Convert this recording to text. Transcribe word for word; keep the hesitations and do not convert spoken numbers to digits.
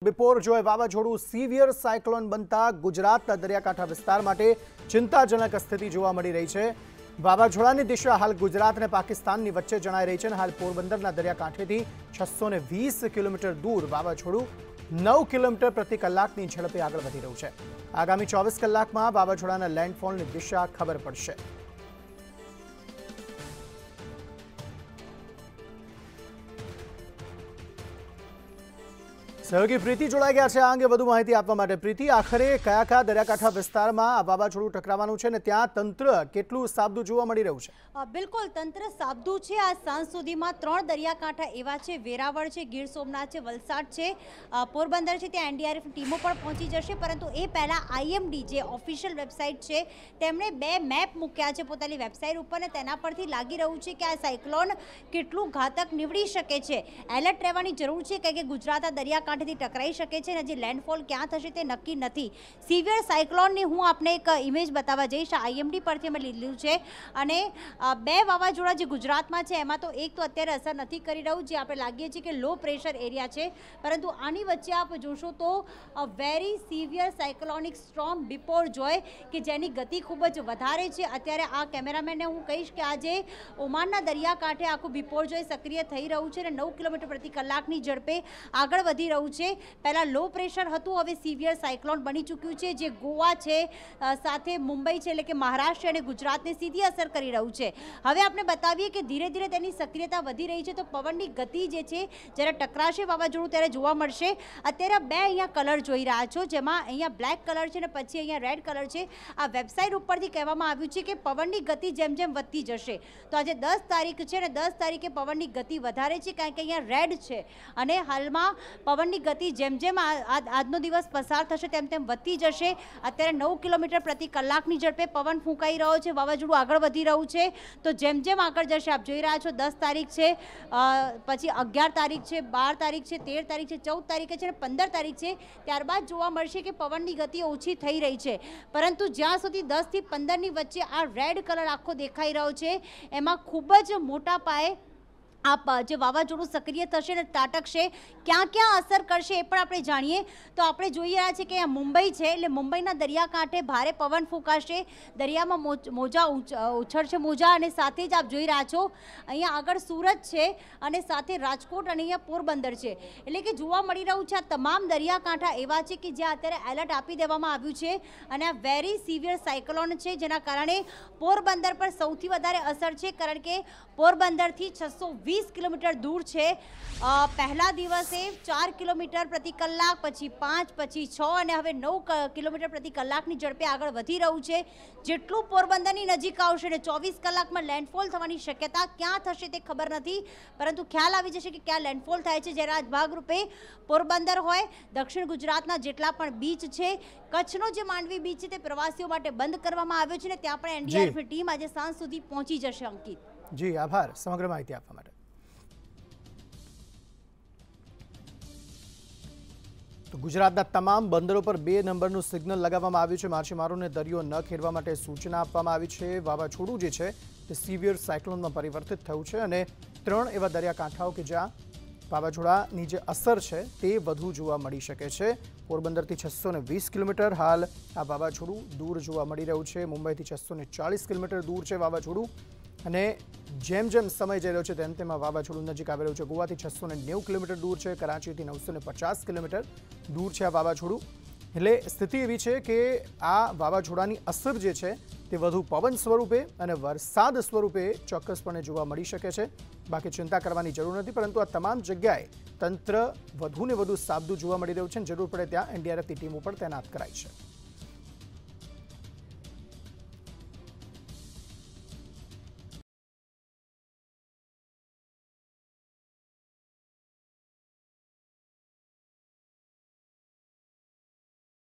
બિપોરજોય વાવાઝોડું severe cyclone બનતા ગુજરાતના દરિયાકાંઠા વિસ્તાર માટે ચિંતાજનક સ્થિતિ જોવા મળી રહી છે। વાવાઝોડાની દિશા હાલ ગુજરાત અને પાકિસ્તાનની વચ્ચે જણાઈ રહી છે અને હાલ પોરબંદરના દરિયાકાંઠેથી છસો ને વીસ કિલોમીટર દૂર વાવાઝોડું નવ કિલોમીટર પ્રતિ કલાકની ઝડપે આગળ વધી રહ્યું છે। આગામી ચોવીસ કલાકમાં વાવાઝોડાના લેન્ડફોલની દિશા ખબર પડશે। સહયોગી પ્રીતિ જોડાઈ ગયા છે આ અંગે વધુ માહિતી આપવા માટે। પ્રીતિ, આખરે કયા કયા દરિયાકાંઠા વિસ્તારમાં આ વાવાઝોડું ટકરાવાનું છે અને ત્યાં તંત્ર કેટલું સાબદું જોવા મળી રહ્યું છે? બિલકુલ, તંત્ર સાબદું છે। આ સાંજ સુધીમાં ત્રણ દરિયાકાંઠા એવા છે, વેરાવળ છે, ગીર સોમનાથ છે, વલસાડ છે, પોરબંદર છે, ત્યાં એનડીઆરએફ ટીમો પણ પહોંચી જશે। પરંતુ એ પહેલાં આઈએમડી જે ઓફિશિયલ વેબસાઇટ છે તેમણે બે મેપ મૂક્યા છે પોતાની વેબસાઇટ ઉપર અને તેના પરથી લાગી રહ્યું છે કે આ સાયક્લોન કેટલું ઘાતક નીવડી શકે છે। એલર્ટ રહેવાની જરૂર છે કારણ કે ગુજરાત આ દરિયાકાંઠા ટકરાઈ શકે છે અને જે લેન્ડફોલ ક્યાં થશે તે નક્કી નથી। સિવિયર સાયક્લોનની હું આપને એક ઇમેજ બતાવવા જઈશ। આઈએમડી પરથી અમે લીધું છે અને બે વાવાઝોડા જે ગુજરાતમાં છે એમાં તો એક તો અત્યારે અસર નથી કરી રહ્યું, જે આપણે લાગીએ છીએ કે લો પ્રેશર એરિયા છે, પરંતુ આની વચ્ચે આપ જોશો તો very severe cyclonic storm Biparjoy કે જેની ગતિ ખૂબ જ વધારે છે। અત્યારે આ કેમેરામેનને હું કહીશ કે આજે ઓમાનના દરિયાકાંઠે આખું બિપોરજોય સક્રિય થઈ રહ્યું છે અને નવ કિલોમીટર પ્રતિ કલાકની ઝડપે આગળ વધી રહ્યું છે। પહેલા લો પ્રેશર હતું, હવે સિવિયર સાયક્લોન બની ચૂક્યું છે જે ગોવા છે સાથે મુંબઈ છે એટલે કે મહારાષ્ટ્ર અને ગુજરાતને સીધી અસર કરી રહ્યું છે। હવે આપણે બતાવીએ કે ધીરે ધીરે તેની સક્રિયતા વધી રહી છે તો પવનની ગતિ જે છે જ્યારે ટકરાશે વાવાઝોડું ત્યારે જોવા મળશે। અત્યારે બે અહીંયા કલર જોઈ રહ્યા છો, જેમાં અહીંયા બ્લેક કલર છે અને પછી અહીંયા રેડ કલર છે। આ વેબસાઇટ ઉપરથી કહેવામાં આવ્યું છે કે પવનની ગતિ જેમ જેમ વધતી જશે તો આજે દસ તારીખ છે અને દસ તારીખે પવનની ગતિ વધારે છે કારણ કે અહીંયા રેડ છે અને હાલમાં પવનની ગતિ જેમ જેમ આજનો દિવસ પસાર થશે તેમ તેમ વધતી જશે। અત્યારે નવ કિલોમીટર પ્રતિ કલાકની ઝડપે પવન ફૂંકાઈ રહ્યો છે, વાવાઝોડું આગળ વધી રહ્યું છે તો જેમ જેમ આગળ જશે આપ જોઈ રહ્યા છો દસ તારીખ છે, પછી અગિયાર તારીખ છે, બાર તારીખ છે, તેર તારીખ છે, ચૌદ તારીખે છે અને પંદર તારીખ છે, ત્યારબાદ જોવા મળશે કે પવનની ગતિ ઓછી થઈ રહી છે। પરંતુ જ્યાં સુધી દસથી પંદરની વચ્ચે આ રેડ કલર આખો દેખાઈ રહ્યો છે એમાં ખૂબ જ મોટા પાયે આ જે વાવાઝોડું સક્રિય થશે અને ત્રાટકશે ક્યાં ક્યાં અસર કરશે એ પણ આપણે જાણીએ તો આપણે જોઈ રહ્યા છીએ કે આ મુંબઈ છે એટલે મુંબઈના દરિયાકાંઠે ભારે પવન ફૂંકાશે, દરિયામાં મોજા ઉછળશે મોજા અને સાથે જ આપ જોઈ રહ્યા છો અહીંયા આગળ સુરત છે અને સાથે રાજકોટ અને અહીંયા પોરબંદર છે એટલે કે જોવા મળી રહ્યું છે આ તમામ દરિયાકાંઠા એવા છે કે જ્યાં અત્યારે એલર્ટ આપી દેવામાં આવ્યું છે અને આ વેરી સિવિયર સાયક્લોન છે જેના કારણે પોરબંદર પર સૌથી વધારે અસર છે કારણ કે પોરબંદરથી છસો વીસ કિલોમીટર દૂર છે। પહેલા દિવસે ચાર કિલોમીટર પ્રતિ કલાક, પછી પાંચ, પછી છ અને હવે નવ કિલોમીટર પ્રતિ કલાકની ઝડપે આગળ વધી રહ્યું છે। જેટલું પોરબંદરની નજીક આવશે ને ચોવીસ કલાકમાં લેન્ડફોલ થવાની શક્યતા ક્યાં થશે તે ખબર નથી, પરંતુ ખ્યાલ આવી જશે કે ક્યાં લેન્ડફોલ થાય છે। જ્યારે આ ભાગરૂપે પોરબંદર હોય, દક્ષિણ ગુજરાતના જેટલા પણ બીચ છે, કચ્છનો જે માંડવી બીચ છે તે પ્રવાસીઓ માટે બંધ કરવામાં આવ્યો છે ને ત્યાં પણ એનડીઆરએફની ટીમ આજે સાંજ સુધી પહોંચી જશે। અંકિત જી આભાર સમગ્ર માહિતી આપવા માટે। તો ગુજરાતના તમામ બંદરો પર બે નંબરનું સિગ્નલ લગાવવામાં આવ્યું છે। માછીમારોને દરિયો ન ખેડવા માટે સૂચના આપવામાં આવી છે। વાવાઝોડું જે છે તે સિવિયર સાયક્લોનમાં પરિવર્તિત થયું છે અને ત્રણ એવા દરિયાકાંઠાઓ કે જ્યાં વાવાઝોડાની જે અસર છે તે વધુ જોવા મળી શકે છે। પોરબંદરથી છસો ને વીસ કિલોમીટર હાલ આ વાવાઝોડું દૂર જોવા મળી રહ્યું છે। મુંબઈથી છસો ને ચાલીસ કિલોમીટર દૂર છે વાવાઝોડું અને જેમ જેમ સમય જઈ રહ્યો છે તેમ તેમ વાવાઝોડું નજીક આવી રહ્યું છે। ગોવાથી છસો ને નેવું કિલોમીટર દૂર છે, કરાચીથી નવસો ને પચાસ કિલોમીટર દૂર છે આ વાવાઝોડું। એટલે સ્થિતિ એવી છે કે આ વાવાઝોડાની અસર જે છે તે વધુ પવન સ્વરૂપે અને વરસાદ સ્વરૂપે ચોક્કસપણે જોવા મળી શકે છે। બાકી ચિંતા કરવાની જરૂર નથી, પરંતુ આ તમામ જગ્યાએ તંત્ર વધુને વધુ સાબદું જોવા મળી રહ્યું છે। જરૂર પડે ત્યાં એનડીઆરએફની ટીમો પણ તૈનાત કરાઈ છે।